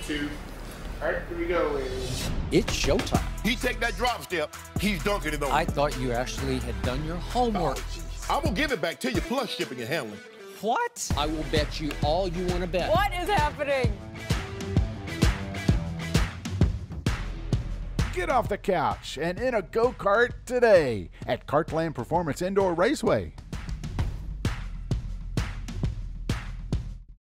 2. All right, here we go, ladies. It's showtime. He take that drop step, he's dunking it on. I thought you actually had done your homework. I'm gonna give it back to you, plus shipping and handling. What? I will bet you all you want to bet. What is happening? Get off the couch and in a go-kart today at Kartland Performance Indoor Raceway.